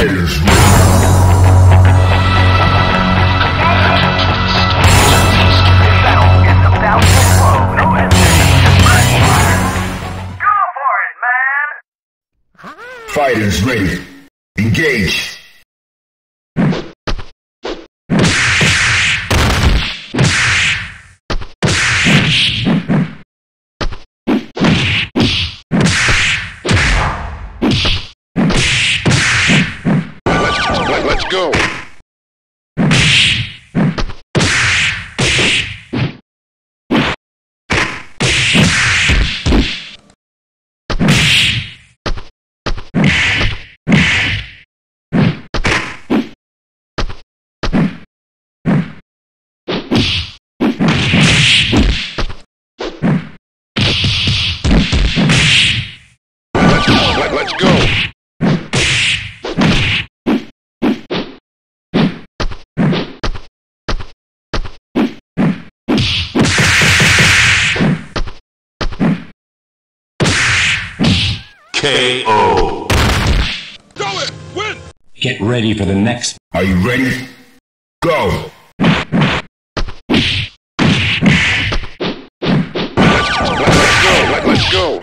Fighters. Fighters ready. Engage. Let's go. Let's go. KO. Do it! Win! Get ready for the next. Are you ready? Go. Let's go.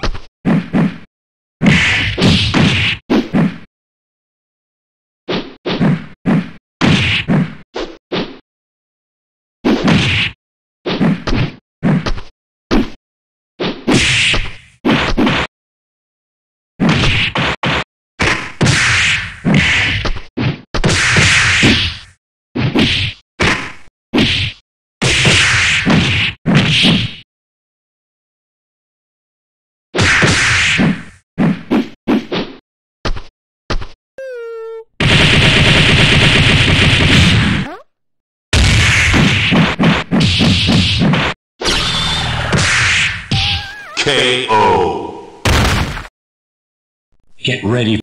KO. Get ready.